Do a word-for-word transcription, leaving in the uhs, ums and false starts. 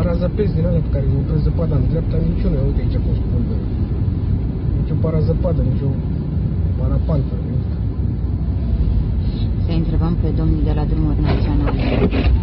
parazăpezi din alea pe care intră zăpada în dreapta, niciuna. Uite aici cum spune. Nici o parazăpadă, nici o parapantă. Să întrebăm pe domnii de la drumuri naționale.